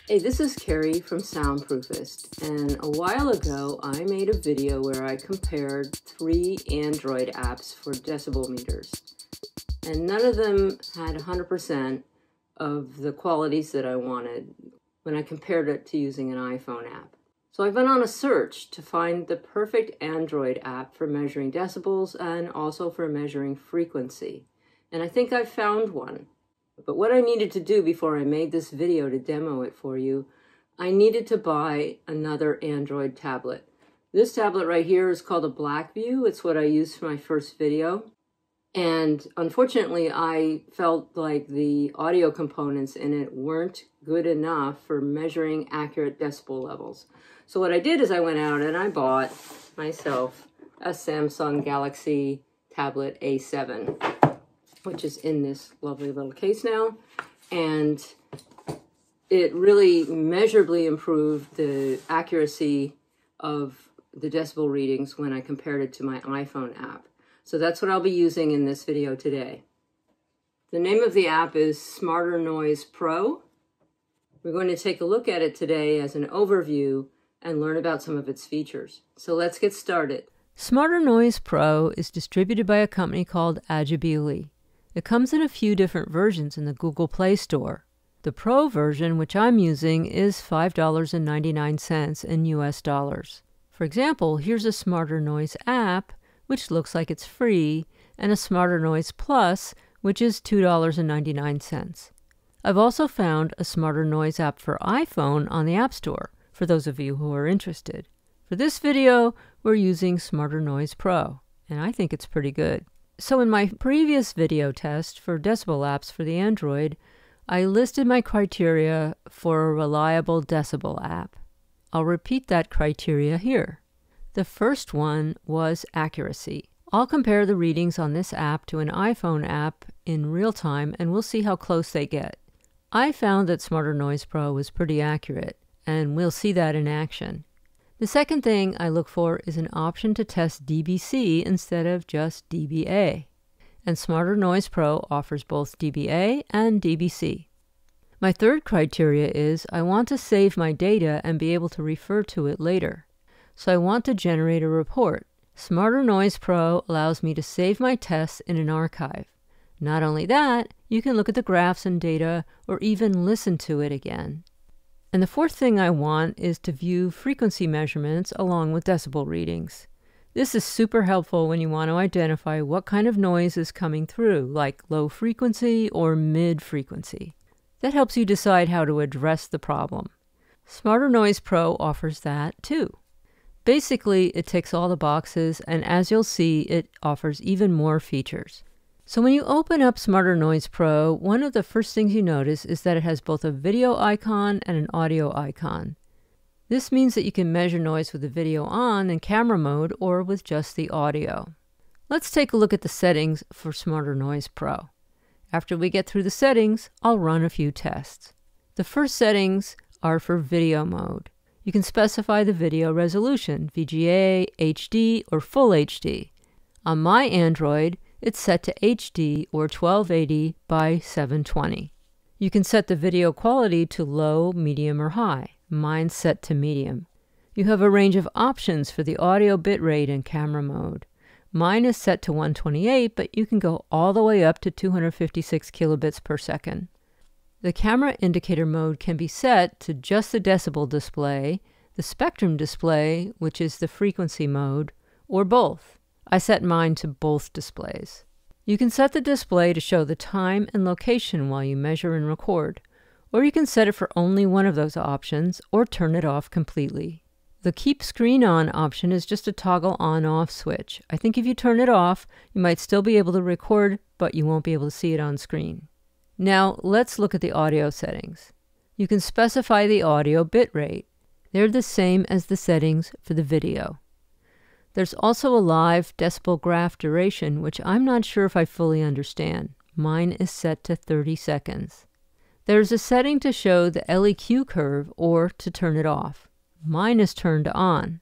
Hey, this is Carrie from Soundproofist, and a while ago I made a video where I compared 3 Android apps for decibel meters, and none of them had 100% of the qualities that I wanted when I compared it to using an iPhone app. So I went on a search to find the perfect Android app for measuring decibels and also for measuring frequency, and I think I found one. But what I needed to do before I made this video to demo it for you, I needed to buy another Android tablet. This tablet right here is called a Blackview. It's what I used for my first video. And unfortunately, I felt like the audio components in it weren't good enough for measuring accurate decibel levels. So what I did is I went out and I bought myself a Samsung Galaxy Tablet A7. Which is in this lovely little case now, and it really measurably improved the accuracy of the decibel readings when I compared it to my iPhone app. So that's what I'll be using in this video today. The name of the app is SmarterNoise Pro. We're going to take a look at it today as an overview and learn about some of its features. So let's get started. SmarterNoise Pro is distributed by a company called Agibili. It comes in a few different versions in the Google Play Store. The Pro version, which I'm using, is $5.99 in US dollars. For example, here's a SmarterNoise app, which looks like it's free, and a SmarterNoise Plus, which is $2.99. I've also found a SmarterNoise app for iPhone on the App Store, for those of you who are interested. For this video, we're using SmarterNoise Pro, and I think it's pretty good. So in my previous video test for decibel apps for the Android, I listed my criteria for a reliable decibel app. I'll repeat that criteria here. The first one was accuracy. I'll compare the readings on this app to an iPhone app in real time, and we'll see how close they get. I found that SmarterNoise Pro was pretty accurate, and we'll see that in action. The second thing I look for is an option to test dBc instead of just dBA. And SmarterNoise Pro offers both dBA and dBc. My third criteria is I want to save my data and be able to refer to it later. So I want to generate a report. SmarterNoise Pro allows me to save my tests in an archive. Not only that, you can look at the graphs and data or even listen to it again. And the fourth thing I want is to view frequency measurements along with decibel readings. This is super helpful when you want to identify what kind of noise is coming through, like low frequency or mid frequency. That helps you decide how to address the problem. SmarterNoise Pro offers that too. Basically, it ticks all the boxes, and as you'll see, it offers even more features. So when you open up SmarterNoise Pro, one of the first things you notice is that it has both a video icon and an audio icon. This means that you can measure noise with the video on in camera mode or with just the audio. Let's take a look at the settings for SmarterNoise Pro. After we get through the settings, I'll run a few tests. The first settings are for video mode. You can specify the video resolution, VGA, HD, or Full HD. On my Android, it's set to HD or 1280 by 720. You can set the video quality to low, medium, or high. Mine's set to medium. You have a range of options for the audio bitrate and camera mode. Mine is set to 128, but you can go all the way up to 256 kilobits per second. The camera indicator mode can be set to just the decibel display, the spectrum display, which is the frequency mode, or both. I set mine to both displays. You can set the display to show the time and location while you measure and record, or you can set it for only one of those options or turn it off completely. The Keep Screen On option is just a toggle on-off switch. I think if you turn it off, you might still be able to record, but you won't be able to see it on screen. Now let's look at the audio settings. You can specify the audio bitrate. They're the same as the settings for the video. There's also a live decibel graph duration, which I'm not sure if I fully understand. Mine is set to 30 seconds. There's a setting to show the LEQ curve or to turn it off. Mine is turned on.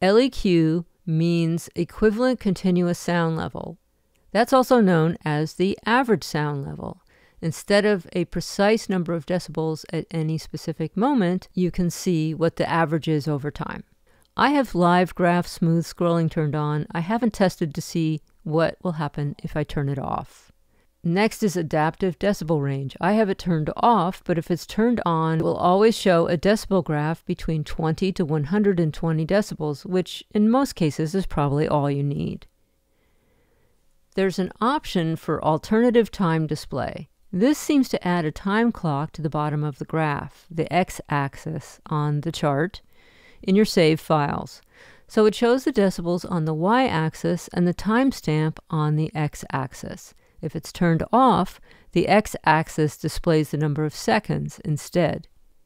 LEQ means equivalent continuous sound level. That's also known as the average sound level. Instead of a precise number of decibels at any specific moment, you can see what the average is over time. I have live graph smooth scrolling turned on. I haven't tested to see what will happen if I turn it off. Next is adaptive decibel range. I have it turned off, but if it's turned on, it will always show a decibel graph between 20 to 120 decibels, which in most cases is probably all you need. There's an option for alternative time display. This seems to add a time clock to the bottom of the graph, the x-axis on the chart, in your saved files. So it shows the decibels on the y-axis and the timestamp on the x-axis. If it's turned off, the x-axis displays the number of seconds instead.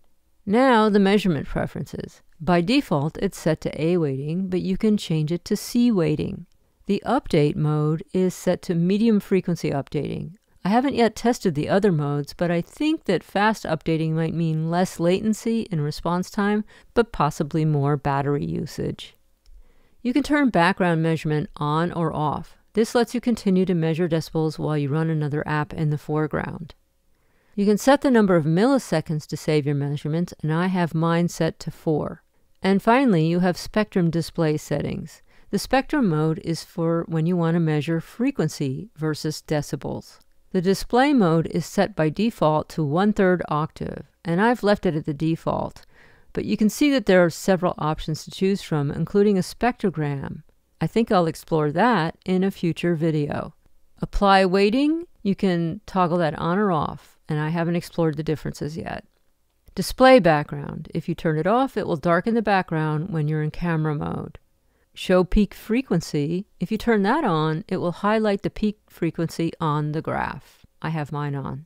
Now the measurement preferences. By default, it's set to A weighting, but you can change it to C weighting. The update mode is set to medium frequency updating. I haven't yet tested the other modes, but I think that fast updating might mean less latency in response time, but possibly more battery usage. You can turn background measurement on or off. This lets you continue to measure decibels while you run another app in the foreground. You can set the number of milliseconds to save your measurements, and I have mine set to 4. And finally, you have spectrum display settings. The spectrum mode is for when you want to measure frequency versus decibels. The display mode is set by default to 1/3 octave, and I've left it at the default. But you can see that there are several options to choose from, including a spectrogram. I think I'll explore that in a future video. Apply weighting, you can toggle that on or off, and I haven't explored the differences yet. Display background. If you turn it off, it will darken the background when you're in camera mode. Show peak frequency. If you turn that on, it will highlight the peak frequency on the graph. I have mine on.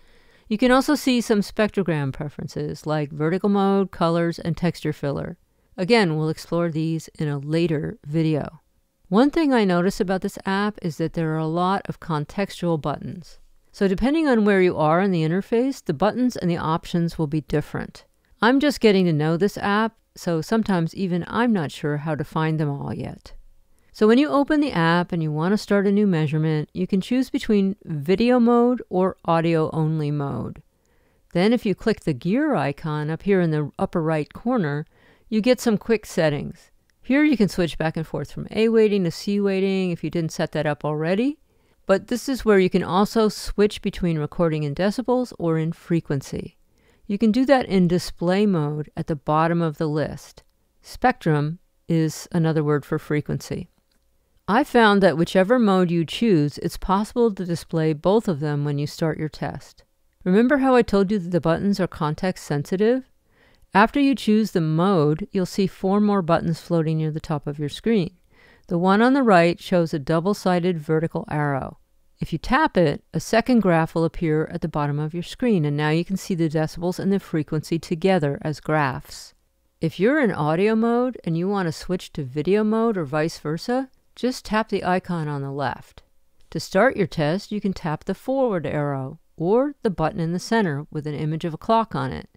You can also see some spectrogram preferences like vertical mode, colors, and texture filler. Again, we'll explore these in a later video. One thing I notice about this app is that there are a lot of contextual buttons. So depending on where you are in the interface, the buttons and the options will be different. I'm just getting to know this app, so sometimes even I'm not sure how to find them all yet. So when you open the app and you want to start a new measurement, you can choose between video mode or audio only mode. Then if you click the gear icon up here in the upper right corner, you get some quick settings. Here you can switch back and forth from A weighting to C weighting if you didn't set that up already. But this is where you can also switch between recording in decibels or in frequency. You can do that in display mode at the bottom of the list. Spectrum is another word for frequency. I found that whichever mode you choose, it's possible to display both of them when you start your test. Remember how I told you that the buttons are context sensitive? After you choose the mode, you'll see 4 more buttons floating near the top of your screen. The one on the right shows a double-sided vertical arrow. If you tap it, a second graph will appear at the bottom of your screen, and now you can see the decibels and the frequency together as graphs. If you're in audio mode and you want to switch to video mode or vice versa, just tap the icon on the left. To start your test, you can tap the forward arrow or the button in the center with an image of a clock on it.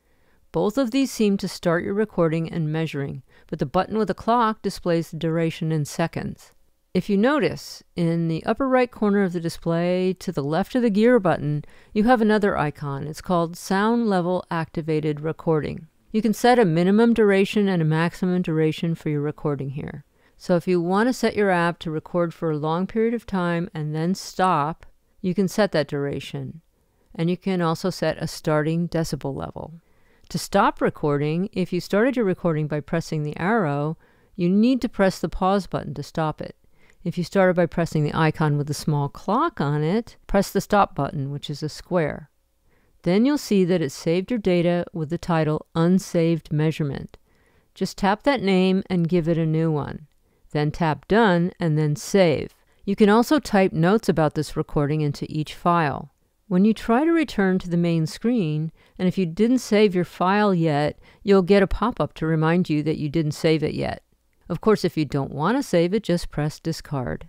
Both of these seem to start your recording and measuring, but the button with a clock displays the duration in seconds. If you notice, in the upper right corner of the display, to the left of the gear button, you have another icon. It's called Sound Level Activated Recording. You can set a minimum duration and a maximum duration for your recording here. So if you want to set your app to record for a long period of time and then stop, you can set that duration. And you can also set a starting decibel level. To stop recording, if you started your recording by pressing the arrow, you need to press the pause button to stop it. If you started by pressing the icon with the small clock on it, press the stop button, which is a square. Then you'll see that it saved your data with the title Unsaved Measurement. Just tap that name and give it a new one. Then tap Done and then Save. You can also type notes about this recording into each file. When you try to return to the main screen, and if you didn't save your file yet, you'll get a pop-up to remind you that you didn't save it yet. Of course, if you don't want to save it, just press Discard.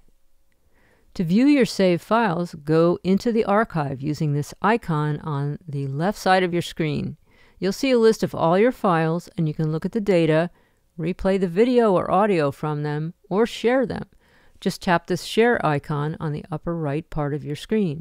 To view your saved files, go into the archive using this icon on the left side of your screen. You'll see a list of all your files, and you can look at the data, replay the video or audio from them, or share them. Just tap this share icon on the upper right part of your screen.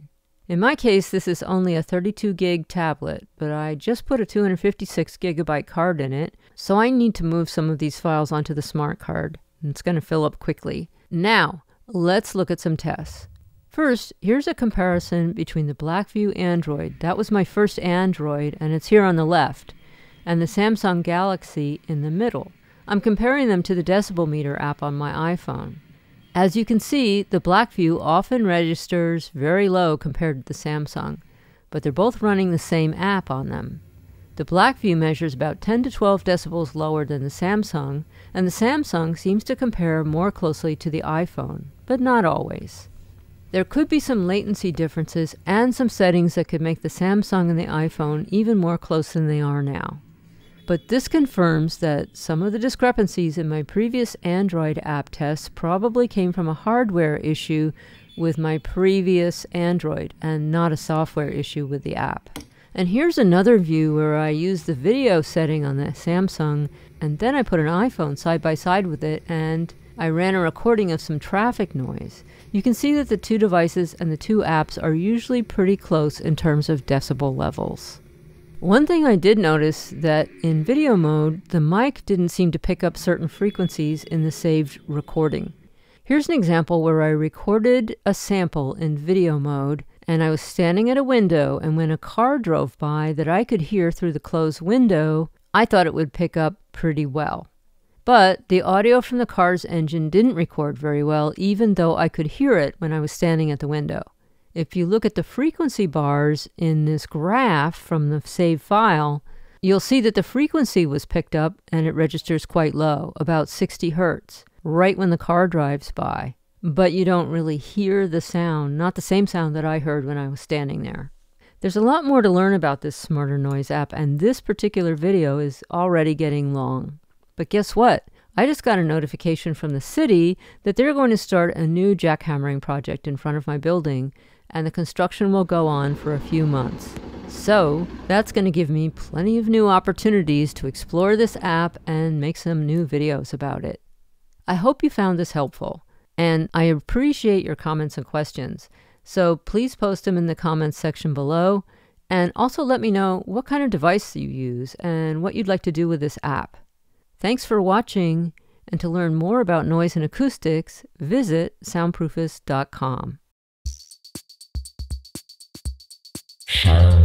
In my case, this is only a 32 gig tablet, but I just put a 256 gigabyte card in it, so I need to move some of these files onto the smart card. It's going to fill up quickly. Now, let's look at some tests. First, here's a comparison between the Blackview Android, that was my first Android, and it's here on the left, and the Samsung Galaxy in the middle. I'm comparing them to the decibel meter app on my iPhone. As you can see, the Blackview often registers very low compared to the Samsung, but they're both running the same app on them. The Blackview measures about 10 to 12 decibels lower than the Samsung, and the Samsung seems to compare more closely to the iPhone, but not always. There could be some latency differences and some settings that could make the Samsung and the iPhone even more close than they are now. But this confirms that some of the discrepancies in my previous Android app tests probably came from a hardware issue with my previous Android and not a software issue with the app. And here's another view where I used the video setting on the Samsung, and then I put an iPhone side by side with it, and I ran a recording of some traffic noise. You can see that the two devices and the two apps are usually pretty close in terms of decibel levels. One thing I did notice that in video mode, the mic didn't seem to pick up certain frequencies in the saved recording. Here's an example where I recorded a sample in video mode, and I was standing at a window, and when a car drove by that I could hear through the closed window, I thought it would pick up pretty well. But the audio from the car's engine didn't record very well, even though I could hear it when I was standing at the window. If you look at the frequency bars in this graph from the saved file, you'll see that the frequency was picked up and it registers quite low, about 60 hertz, right when the car drives by. But you don't really hear the sound, not the same sound that I heard when I was standing there. There's a lot more to learn about this SmarterNoise app, and this particular video is already getting long. But guess what? I just got a notification from the city that they're going to start a new jackhammering project in front of my building, and the construction will go on for a few months. So that's going to give me plenty of new opportunities to explore this app and make some new videos about it. I hope you found this helpful, and I appreciate your comments and questions. So please post them in the comments section below, and also let me know what kind of device you use and what you'd like to do with this app. Thanks for watching, and to learn more about noise and acoustics, visit soundproofist.com.